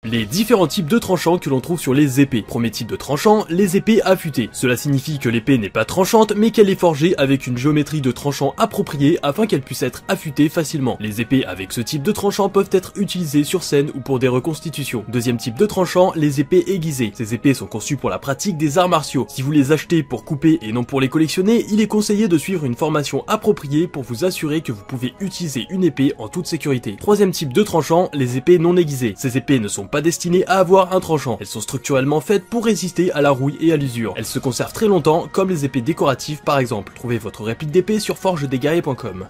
Les différents types de tranchants que l'on trouve sur les épées. Premier type de tranchant, les épées affûtées. Cela signifie que l'épée n'est pas tranchante mais qu'elle est forgée avec une géométrie de tranchant appropriée afin qu'elle puisse être affûtée facilement. Les épées avec ce type de tranchant peuvent être utilisées sur scène ou pour des reconstitutions. Deuxième type de tranchant, les épées aiguisées. Ces épées sont conçues pour la pratique des arts martiaux. Si vous les achetez pour couper et non pour les collectionner, il est conseillé de suivre une formation appropriée pour vous assurer que vous pouvez utiliser une épée en toute sécurité. Troisième type de tranchant, les épées non aiguisées. Ces épées ne sont pas destinées à avoir un tranchant. Elles sont structurellement faites pour résister à la rouille et à l'usure. Elles se conservent très longtemps, comme les épées décoratives par exemple. Trouvez votre réplique d'épée sur forgedeguerriers.com.